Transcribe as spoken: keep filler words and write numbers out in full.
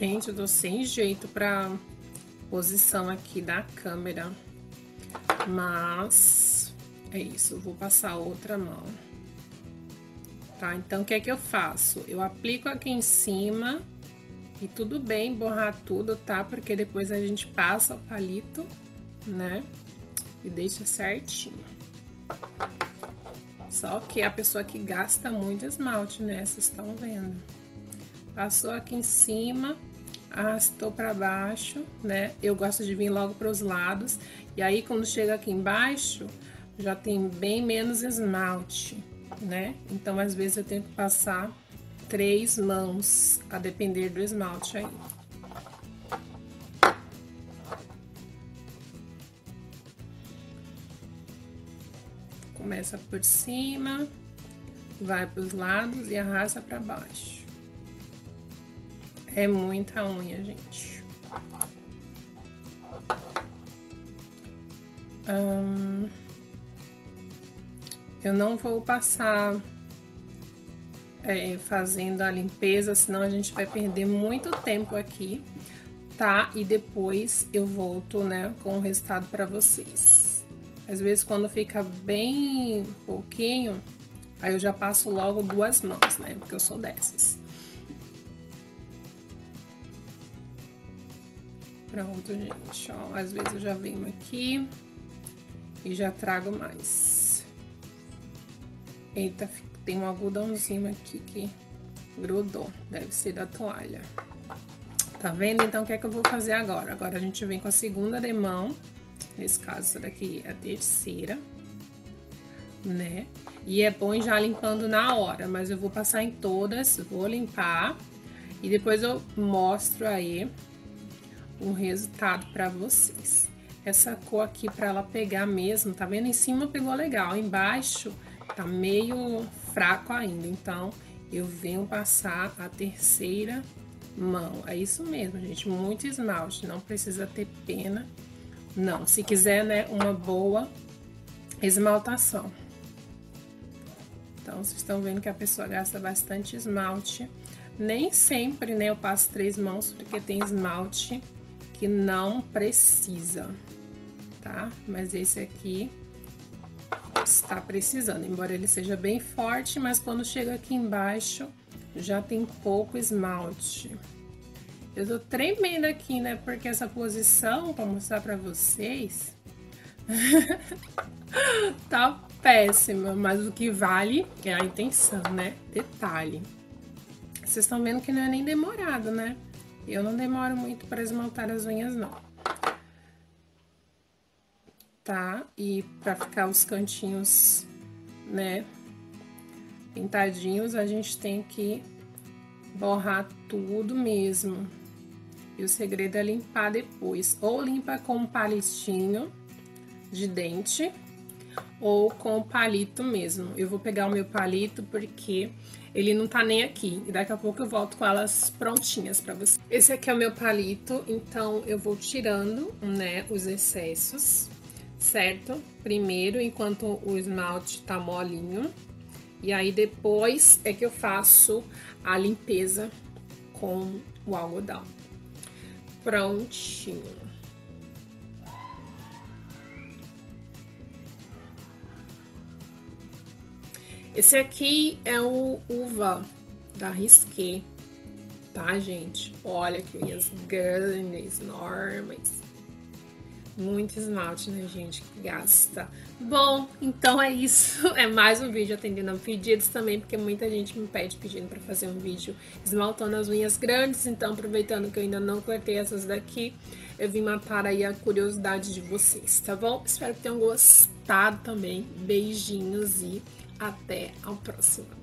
Gente, eu tô sem jeito pra posição aqui da câmera. Mas é isso, eu vou passar outra mão. Tá? Então, o que é que eu faço? Eu aplico aqui em cima e tudo bem borrar tudo, tá? Porque depois a gente passa o palito, né? E deixa certinho. Só que a pessoa que gasta muito esmalte, né? Vocês estão vendo. Passou aqui em cima, arrastou pra baixo, né? Eu gosto de vir logo pros lados. E aí, quando chega aqui embaixo, já tem bem menos esmalte, né? Então, às vezes, eu tenho que passar três mãos, a depender do esmalte aí. Começa por cima, vai pros lados e arrasta pra baixo. É muita unha, gente. Hum, eu não vou passar é, fazendo a limpeza, senão a gente vai perder muito tempo aqui, tá? E depois eu volto, né, com o resultado pra vocês. Às vezes, quando fica bem pouquinho, aí eu já passo logo duas mãos, né? Porque eu sou dessas. Pronto, gente, ó. Às vezes eu já venho aqui e já trago mais. Eita, tem um algodãozinho aqui que grudou. Deve ser da toalha. Tá vendo? Então, o que é que eu vou fazer agora? Agora a gente vem com a segunda demão. Nesse caso, essa daqui é a terceira, né? E é bom ir já limpando na hora, mas eu vou passar em todas, vou limpar e depois eu mostro aí o resultado pra vocês. Essa cor aqui, pra ela pegar mesmo, tá vendo? Em cima pegou legal, embaixo tá meio fraco ainda, então eu venho passar a terceira mão. É isso mesmo, gente, muito esmalte, não precisa ter pena. Não, se quiser, né, uma boa esmaltação. Então, vocês estão vendo que a pessoa gasta bastante esmalte. Nem sempre, né, eu passo três mãos, porque tem esmalte que não precisa, tá? Mas esse aqui está precisando, embora ele seja bem forte, mas quando chega aqui embaixo, já tem pouco esmalte. Eu tô tremendo aqui, né? Porque essa posição, pra mostrar pra vocês, tá péssima. Mas o que vale é a intenção, né? Detalhe. Vocês estão vendo que não é nem demorado, né? Eu não demoro muito pra esmaltar as unhas, não. Tá? E pra ficar os cantinhos, né, pintadinhos, a gente tem que borrar tudo mesmo. E o segredo é limpar depois. Ou limpa com um palitinho de dente, ou com o palito mesmo. Eu vou pegar o meu palito porque ele não tá nem aqui. E daqui a pouco eu volto com elas prontinhas pra você. Esse aqui é o meu palito, então eu vou tirando, né, os excessos, certo? Primeiro, enquanto o esmalte tá molinho. E aí, depois é que eu faço a limpeza com o algodão. Prontinho. Esse aqui é o Uva da Risqué, tá, gente? Olha que unhas grandes, enormes. Muito esmalte, né, gente, que gasta. Bom, então é isso. É mais um vídeo atendendo a pedidos também, porque muita gente me pede pedindo pra fazer um vídeo esmaltando as unhas grandes. Então, aproveitando que eu ainda não cortei essas daqui, eu vim matar aí a curiosidade de vocês, tá bom? Espero que tenham gostado também. Beijinhos e até a próxima.